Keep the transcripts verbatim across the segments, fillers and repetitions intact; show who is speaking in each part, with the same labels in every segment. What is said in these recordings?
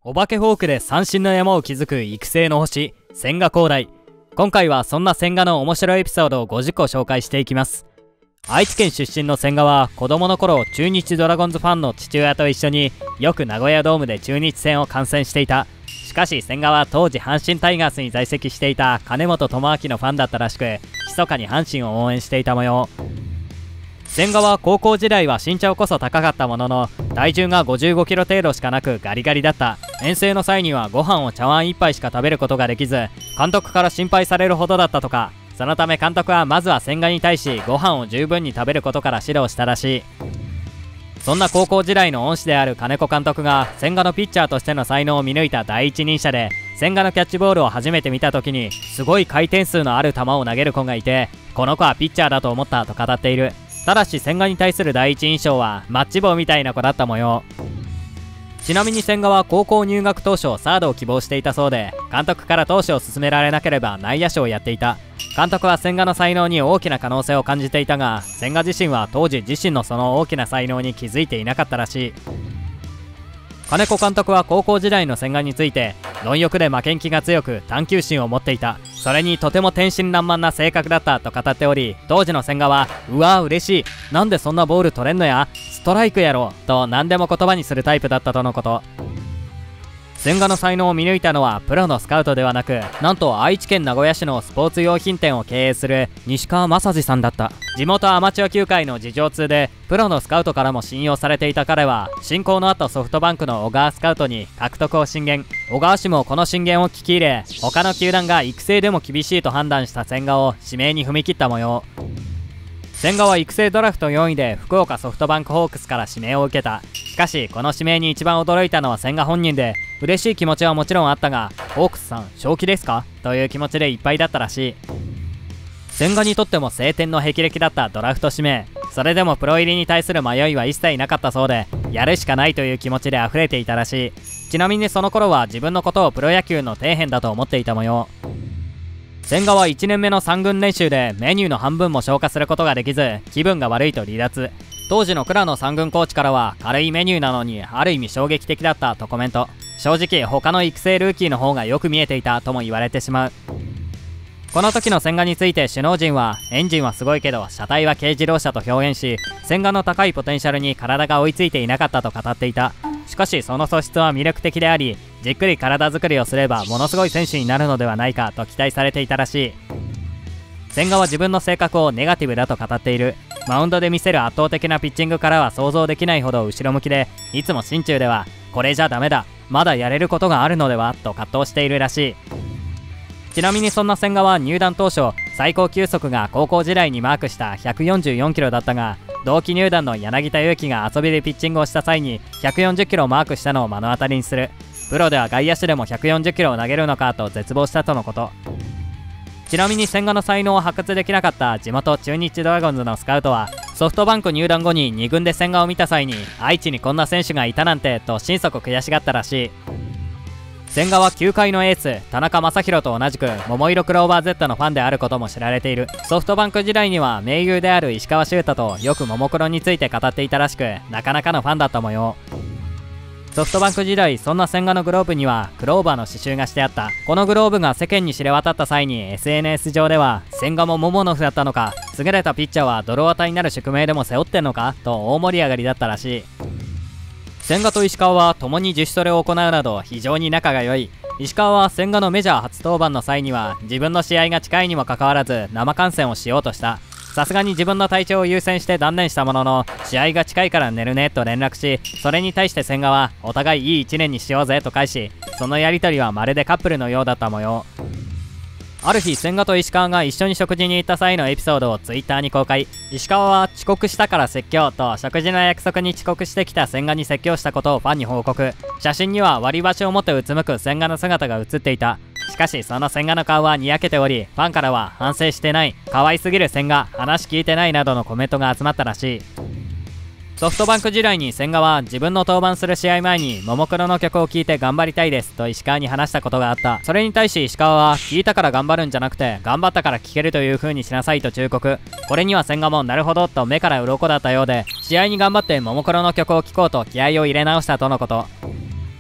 Speaker 1: お化けフォークで三振の山を築く育成の星、千賀滉大。今回はそんな千賀の面白いエピソードをごじゅっこ紹介していきます。愛知県出身の千賀は子供の頃、中日ドラゴンズファンの父親と一緒によく名古屋ドームで中日戦を観戦していた。しかし千賀は当時阪神タイガースに在籍していた金本智明のファンだったらしく、密かに阪神を応援していた模様。千賀は高校時代は身長こそ高かったものの、体重がごじゅうごキロ程度しかなくガリガリだった。遠征の際にはご飯を茶碗一杯しか食べることができず、監督から心配されるほどだったとか。そのため監督はまずは千賀に対しご飯を十分に食べることから指導したらしい。そんな高校時代の恩師である金子監督が千賀のピッチャーとしての才能を見抜いた第一人者で、千賀のキャッチボールを初めて見た時にすごい回転数のある球を投げる子がいて、この子はピッチャーだと思ったと語っている。ただし千賀に対する第一印象はマッチ棒みたいな子だった模様。ちなみに千賀は高校入学当初サードを希望していたそうで、監督から投手を勧められなければ内野手をやっていた。監督は千賀の才能に大きな可能性を感じていたが、千賀自身は当時自身のその大きな才能に気づいていなかったらしい。金子監督は高校時代の千賀について、貪欲で負けん気が強く探求心を持っていた、それにとても天真爛漫な性格だったと語っており、当時の千賀はうわー嬉しい、なんでそんなボール取れんのや、ストライクやろと何でも言葉にするタイプだったとのこと。千賀の才能を見抜いたのはプロのスカウトではなく、なんと愛知県名古屋市のスポーツ用品店を経営する西川正治さんだった。地元アマチュア球界の事情通でプロのスカウトからも信用されていた彼は、進行の後ソフトバンクの小川スカウトに獲得を進言。小川氏もこの進言を聞き入れ、他の球団が育成でも厳しいと判断した千賀を指名に踏み切った模様。千賀は育成ドラフトよんいで福岡ソフトバンクホークスから指名を受けた。しかしこの指名に一番驚いたのは千賀本人で、嬉しい気持ちはもちろんあったが、ホークスさん正気ですかという気持ちでいっぱいだったらしい。千賀にとっても晴天の霹靂だったドラフト指名。それでもプロ入りに対する迷いは一切なかったそうで、やるしかないという気持ちで溢れていたらしい。ちなみにその頃は自分のことをプロ野球の底辺だと思っていた模様。千賀はいちねんめのさん軍練習でメニューの半分も消化することができず、気分が悪いと離脱。当時の倉野さん軍コーチからは、軽いメニューなのにある意味衝撃的だったとコメント。正直他の育成ルーキーの方がよく見えていたとも言われてしまう。この時の千賀について首脳陣は、エンジンはすごいけど車体は軽自動車と表現し、千賀の高いポテンシャルに体が追いついていなかったと語っていた。しかしその素質は魅力的であり、じっくり体作りをすればものすごい選手になるのではないかと期待されていたらしい。千賀は自分の性格をネガティブだと語っている。マウンドで見せる圧倒的なピッチングからは想像できないほど後ろ向きで、いつも心中ではこれじゃダメだ、まだやれることがあるのではと葛藤しているらしい。ちなみにそんな千賀は入団当初、最高球速が高校時代にマークしたひゃくよんじゅうよんキロだったが、同期入団の柳田悠岐が遊びでピッチングをした際にひゃくよんじゅっキロをマークしたのを目の当たりにする。プロでは外野手でもひゃくよんじゅっキロを投げるのかと絶望したとのこと。ちなみに千賀の才能を発掘できなかった地元中日ドラゴンズのスカウトは、ソフトバンク入団後にに軍で千賀を見た際に、愛知にこんな選手がいたなんてと心底悔しがったらしい。千賀は球界のエース田中将大と同じく桃色クローバー Z のファンであることも知られている。ソフトバンク時代には盟友である石川柊太とよくももクロについて語っていたらしく、なかなかのファンだった模様。ソフトバンク時代、そんな千賀のグローブにはクローバーの刺繍がしてあった。このグローブが世間に知れ渡った際に エスエヌエス 上では、千賀もモモノフだったのか、優れたピッチャーは泥綿になる宿命でも背負ってんのかと大盛り上がりだったらしい。千賀と石川は共に自主トレを行うなど非常に仲が良い。石川は千賀のメジャー初登板の際には自分の試合が近いにもかかわらず生観戦をしようとした。さすがに自分の体調を優先して断念したものの、試合が近いから寝るねと連絡し、それに対して千賀はお互いいいいちねんにしようぜと返し、そのやり取りはまるでカップルのようだった模様。ある日千賀と石川が一緒に食事に行った際のエピソードをツイッターに公開。石川は遅刻したから説教と食事の約束に遅刻してきた千賀に説教したことをファンに報告。写真には割り箸を持ってうつむく千賀の姿が写っていた。しかしその千賀の顔はにやけており、ファンからは反省してない、可愛すぎる千賀、話聞いてないなどのコメントが集まったらしい。ソフトバンク時代に千賀は自分の登板する試合前にももクロの曲を聴いて頑張りたいですと石川に話したことがあった。それに対し石川は、聴いたから頑張るんじゃなくて頑張ったから聴けるという風にしなさいと忠告。これには千賀もなるほどと目から鱗だったようで、試合に頑張ってももクロの曲を聴こうと気合を入れ直したとのこと。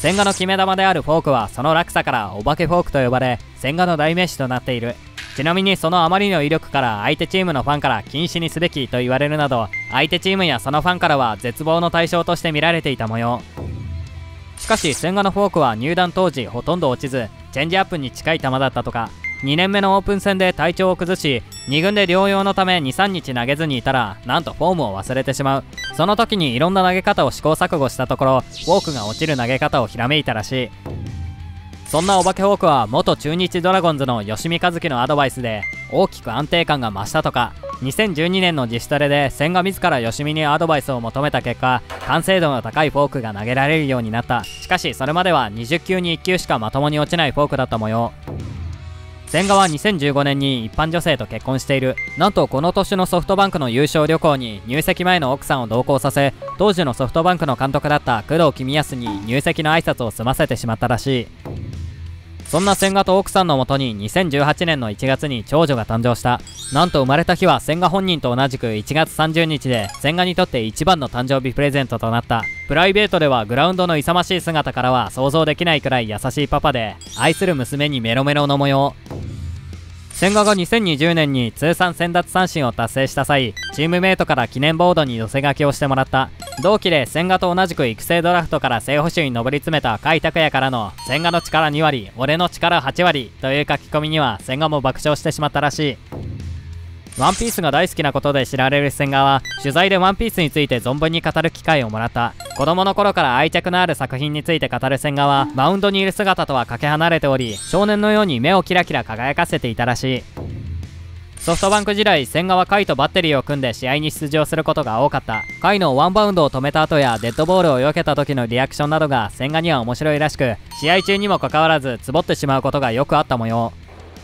Speaker 1: 千賀の決め球であるフォークはその落差からお化けフォークと呼ばれ、千賀の代名詞となっている。ちなみにそのあまりの威力から相手チームのファンから禁止にすべきと言われるなど、相手チームやそのファンからは絶望の対象として見られていた模様。しかし千賀のフォークは入団当時ほとんど落ちず、チェンジアップに近い球だったとか。にねんめのオープン戦で体調を崩し、に軍で療養のため にさんにち投げずにいたら、なんとフォームを忘れてしまう。その時にいろんな投げ方を試行錯誤したところ、フォークが落ちる投げ方をひらめいたらしい。そんなお化けフォークは元中日ドラゴンズの吉見和樹のアドバイスで大きく安定感が増したとか。にせんじゅうにねんの自主トレで千賀自ら吉見にアドバイスを求めた結果、完成度の高いフォークが投げられるようになった。しかしそれまではにじゅっきゅうにいっきゅうしかまともに落ちないフォークだった模様。千賀はにせんじゅうごねんに一般女性と結婚している。なんとこの年のソフトバンクの優勝旅行に入籍前の奥さんを同行させ、当時のソフトバンクの監督だった工藤公康に入籍の挨拶を済ませてしまったらしい。そんな千賀と奥さんのもとににせんじゅうはちねんのいちがつに長女が誕生した。なんと生まれた日は千賀本人と同じくいちがつさんじゅうにちで、千賀にとって一番の誕生日プレゼントとなった。プライベートではグラウンドの勇ましい姿からは想像できないくらい優しいパパで、愛する娘にメロメロの模様。千賀がにせんにじゅうねんに通算せん奪三振を達成した際、チームメイトから記念ボードに寄せ書きをしてもらった。同期で千賀と同じく育成ドラフトから正捕手に上り詰めた甲斐拓也からの「千賀の力にわり俺の力はちわり」という書き込みには千賀も爆笑してしまったらしい。ワンピースが大好きなことで知られる千賀は、取材でワンピースについて存分に語る機会をもらった。子供の頃から愛着のある作品について語る千賀は、マウンドにいる姿とはかけ離れており、少年のように目をキラキラ輝かせていたらしい。ソフトバンク時代、千賀は甲斐とバッテリーを組んで試合に出場することが多かった。甲斐のワンバウンドを止めた後やデッドボールを避けた時のリアクションなどが千賀には面白いらしく、試合中にもかかわらずつぼってしまうことがよくあった模様。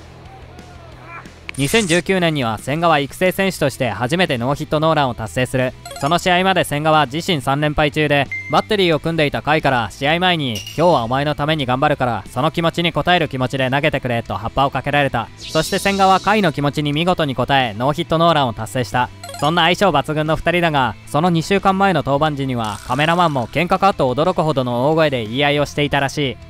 Speaker 1: にせんじゅうきゅうねんには千賀は育成選手として初めてノーヒットノーランを達成する。その試合まで千賀は自身さんれんぱい中で、バッテリーを組んでいた甲斐から試合前に「今日はお前のために頑張るからその気持ちに応える気持ちで投げてくれ」と葉っぱをかけられた。そして千賀は甲斐の気持ちに見事に応えノーヒットノーランを達成した。そんな相性抜群のふたりだが、そのにしゅうかんまえの登板時にはカメラマンも喧嘩かと驚くほどの大声で言い合いをしていたらしい。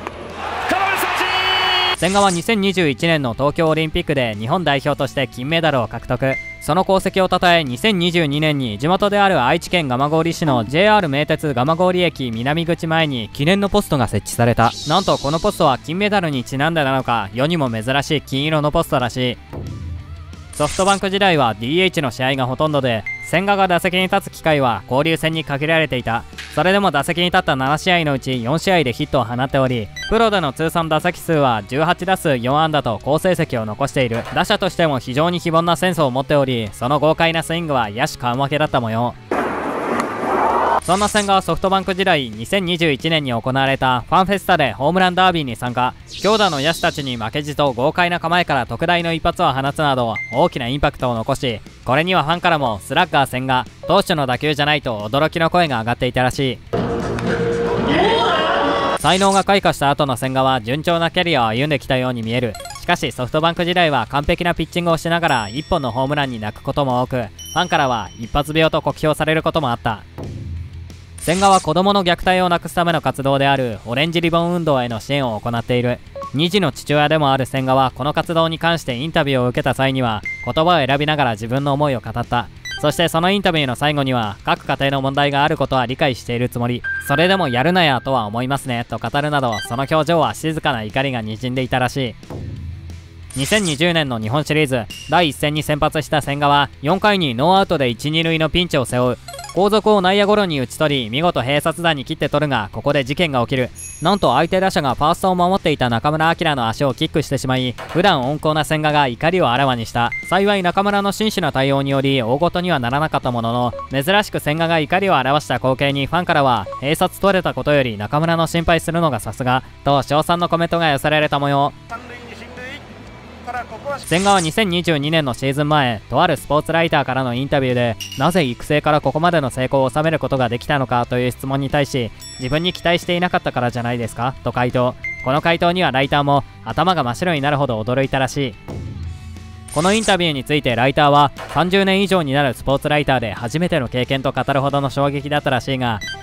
Speaker 1: 千賀はにせんにじゅういちねんの東京オリンピックで日本代表として金メダルを獲得。その功績をたたえにせんにじゅうにねんに地元である愛知県蒲郡市の ジェイアール 名鉄蒲郡駅南口前に記念のポストが設置された。なんとこのポストは金メダルにちなんでなのか、世にも珍しい金色のポストらしい。ソフトバンク時代は ディーエイチ の試合がほとんどで、千賀が打席に立つ機会は交流戦に限られていた。それでも打席に立ったななしあいのうちよんしあいでヒットを放っており、プロでの通算打席数はじゅうはちだすうよんあんだと好成績を残している。打者としても非常に非凡なセンスを持っており、その豪快なスイングは野手顔負けだった模様。そんな千賀はソフトバンク時代にせんにじゅういちねんに行われたファンフェスタでホームランダービーに参加。強打の野手たちに負けじと豪快な構えから特大の一発を放つなど大きなインパクトを残し、これにはファンからもスラッガー千賀、投手の打球じゃないと驚きの声が上がっていたらしい。才能が開花した後の千賀は順調なキャリアを歩んできたように見える。しかしソフトバンク時代は完璧なピッチングをしながらいっぽんのホームランに泣くことも多く、ファンからは一発病と酷評されることもあった。千賀は子供の虐待をなくすための活動であるオレンジリボン運動への支援を行っている。に児の父親でもある千賀はこの活動に関してインタビューを受けた際には言葉を選びながら自分の思いを語った。そしてそのインタビューの最後には、各家庭の問題があることは理解しているつもり、それでもやるなやとは思いますねと語るなど、その表情は静かな怒りがにじんでいたらしい。にせんにじゅうねんの日本シリーズだいいっ戦に先発した千賀はよんかいにノーアウトでいち、に塁のピンチを背負う。後続を内野ゴロに打ち取り、見事併殺打に切って取るが、ここで事件が起きる。なんと相手打者がファーストを守っていた中村晃の足をキックしてしまい、普段温厚な千賀が怒りをあらわにした。幸い中村の真摯な対応により大事にはならなかったものの、珍しく千賀が怒りを表した光景にファンからは、併殺取れたことより中村の心配するのがさすがと称賛のコメントが寄せられた模様。千賀はにせんにじゅうにねんのシーズン前、とあるスポーツライターからのインタビューで、なぜ育成からここまでの成功を収めることができたのかという質問に対し、自分に期待していなかったからじゃないですかと回答。この回答にはライターも頭が真っ白になるほど驚いたらしい。このインタビューについてライターは、さんじゅうねん以上になるスポーツライターで初めての経験と語るほどの衝撃だったらしいが、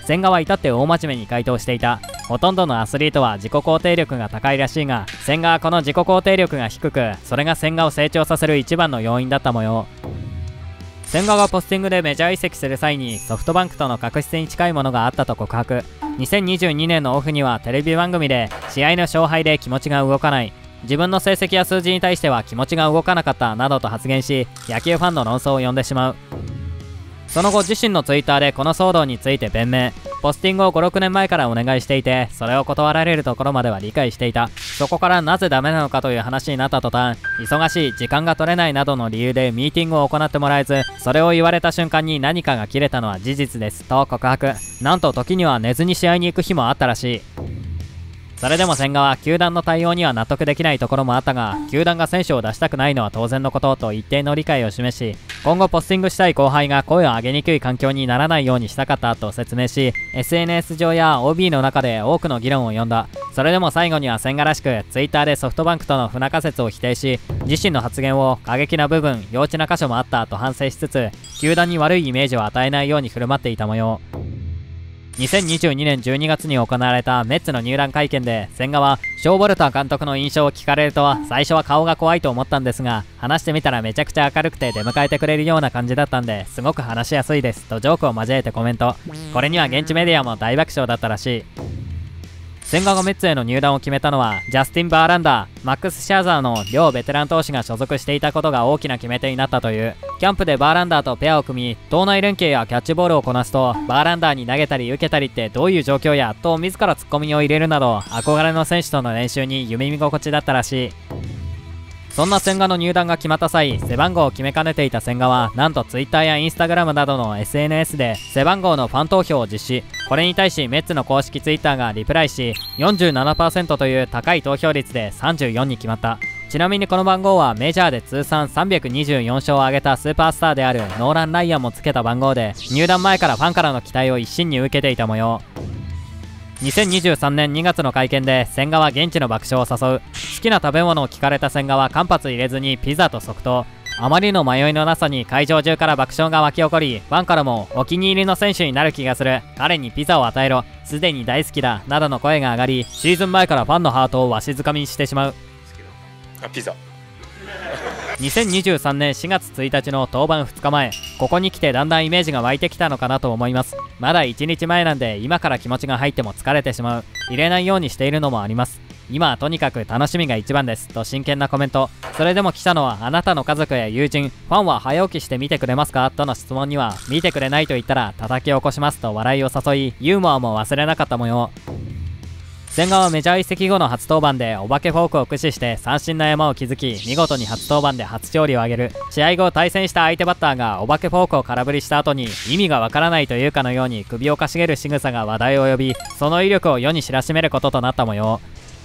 Speaker 1: 千賀は至って大真面目に回答していた。ほとんどのアスリートは自己肯定力が高いらしいが、千賀はこの自己肯定力が低く、それが千賀を成長させる一番の要因だった模様。千賀がポスティングでメジャー移籍する際にソフトバンクとの確執に近いものがあったと告白。にせんにじゅうにねんのオフにはテレビ番組で試合の勝敗で気持ちが動かない、自分の成績や数字に対しては気持ちが動かなかったなどと発言し、野球ファンの論争を呼んでしまう。その後自身のツイッターでこの騒動について弁明。ポスティングをごろくねんまえからお願いしていて、それを断られるところまでは理解していた。そこからなぜダメなのかという話になった途端、忙しい、時間が取れないなどの理由でミーティングを行ってもらえず、それを言われた瞬間に何かが切れたのは事実ですと告白。なんと時には寝ずに試合に行く日もあったらしい。それでも千賀は球団の対応には納得できないところもあったが、球団が選手を出したくないのは当然のことと一定の理解を示し、今後ポスティングしたい後輩が声を上げにくい環境にならないようにしたかったと説明し、 エスエヌエス 上や オービー の中で多くの議論を呼んだ。それでも最後には千賀らしく ツイッター でソフトバンクとの不仲説を否定し、自身の発言を過激な部分、幼稚な箇所もあったと反省しつつ、球団に悪いイメージを与えないように振る舞っていた模様。にせんにじゅうにねんじゅうにがつに行われたメッツの入団会見で、千賀はショーボルター監督の印象を聞かれると、最初は顔が怖いと思ったんですが、話してみたらめちゃくちゃ明るくて出迎えてくれるような感じだったんで、すごく話しやすいですとジョークを交えてコメント。これには現地メディアも大爆笑だったらしい。千賀がメッツへの入団を決めたのは、ジャスティン・バーランダー、マックス・シャーザーの両ベテラン投手が所属していたことが大きな決め手になったという。キャンプでバーランダーとペアを組み、党内連携やキャッチボールをこなすと、バーランダーに投げたり受けたりってどういう状況やと自らツッコミを入れるなど、憧れの選手との練習に夢見心地だったらしい。そんな千賀の入団が決まった際、背番号を決めかねていた千賀は、なんと ツイッター や インスタグラム などの エスエヌエス で背番号のファン投票を実施。これに対しメッツの公式 ツイッター がリプライし、よんじゅうななパーセント という高い投票率でさんじゅうよんに決まった。ちなみにこの番号はメジャーで通算さんびゃくにじゅうよん勝を挙げたスーパースターであるノーラン・ライアンもつけた番号で、入団前からファンからの期待を一身に受けていた模様。にせんにじゅうさんねんにがつの会見で千賀は現地の爆笑を誘う。好きな食べ物を聞かれた千賀は間髪入れずにピザと即答。あまりの迷いのなさに会場中から爆笑が湧き起こり、ファンからもお気に入りの選手になる気がする、彼にピザを与えろ、すでに大好きだなどの声が上がり、シーズン前からファンのハートをわしづかみにしてしまう。
Speaker 2: あ、ピザ。
Speaker 1: にせんにじゅうさんねんしがつついたちの登板ふつかまえ、ここに来てだんだんイメージが湧いてきたのかなと思います。まだいちにちまえなんで今から気持ちが入っても疲れてしまう。入れないようにしているのもあります。今はとにかく楽しみが一番ですと真剣なコメント。それでも来たのはあなたの家族や友人、ファンは早起きして見てくれますかとの質問には、見てくれないと言ったら叩き起こしますと笑いを誘い、ユーモアも忘れなかった模様。千賀はメジャー移籍後の初登板でお化けフォークを駆使して三振の山を築き、見事に初登板で初勝利を挙げる。試合後対戦した相手バッターがお化けフォークを空振りした後に、意味がわからないというかのように首をかしげる仕草が話題を呼び、その威力を世に知らしめることとなった模様。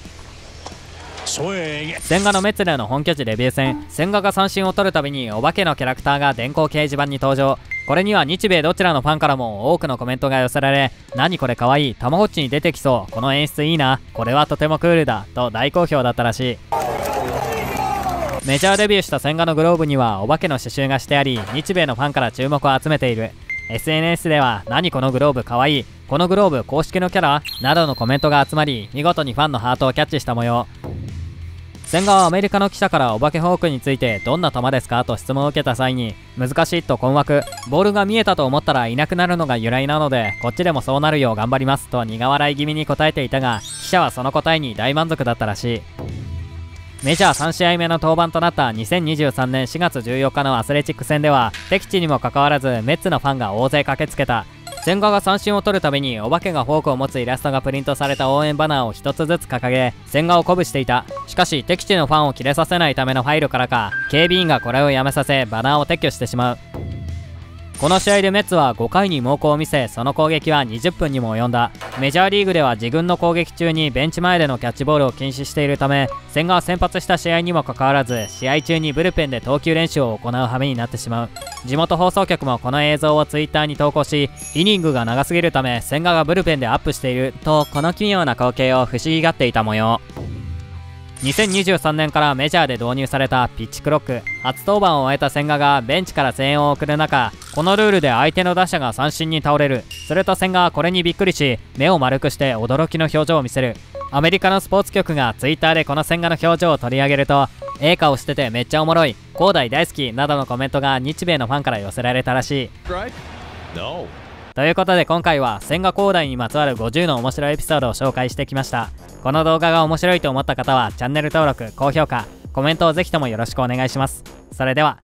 Speaker 1: 千賀のメッツでの本拠地デビュー戦、千賀が三振を取るたびにお化けのキャラクターが電光掲示板に登場。これには日米どちらのファンからも多くのコメントが寄せられ、何これかわいい、たまごっちに出てきそう、この演出いいな、これはとてもクールだと大好評だったらしい。メジャーデビューした千賀のグローブにはお化けの刺繍がしてあり、日米のファンから注目を集めている。 エスエヌエス では何このグローブかわいい、このグローブ公式のキャラなどのコメントが集まり、見事にファンのハートをキャッチした模様。千賀はアメリカの記者からお化けフォークについてどんな球ですかと質問を受けた際に、難しいと困惑、ボールが見えたと思ったらいなくなるのが由来なので、こっちでもそうなるよう頑張りますと苦笑い気味に答えていたが、記者はその答えに大満足だったらしい。メジャーさんしあいめの登板となったにせんにじゅうさんねんしがつじゅうよっかのアスレチック戦では、敵地にもかかわらずメッツのファンが大勢駆けつけた。千賀が三振を取るたびにお化けがフォークを持つイラストがプリントされた応援バナーを一つずつ掲げ、千賀を鼓舞していた。しかし敵地のファンをキレさせないための配慮からか、警備員がこれをやめさせバナーを撤去してしまう。この試合でメッツはごかいに猛攻を見せ、その攻撃はにじゅっぷんにも及んだ。メジャーリーグでは自軍の攻撃中にベンチ前でのキャッチボールを禁止しているため、千賀は先発した試合にもかかわらず、試合中にブルペンで投球練習を行う羽目になってしまう。地元放送局もこの映像をツイッターに投稿し、イニングが長すぎるため千賀がブルペンでアップしていると、この奇妙な光景を不思議がっていた模様。 にせんにじゅうさんねんからメジャーで導入されたピッチクロック。初登板を終えた千賀がベンチから声援を送る中、このルールで相手の打者が三振に倒れる。すると千賀はこれにびっくりし、目を丸くして驚きの表情を見せる。アメリカのスポーツ局がツイッターでこの千賀の表情を取り上げると、ええ顔しててめっちゃおもろい、広大大好きなどのコメントが日米のファンから寄せられたらしい。No. ということで今回は千賀滉大にまつわるごじゅうの面白いエピソードを紹介してきました。この動画が面白いと思った方はチャンネル登録、高評価、コメントをぜひともよろしくお願いします。それでは。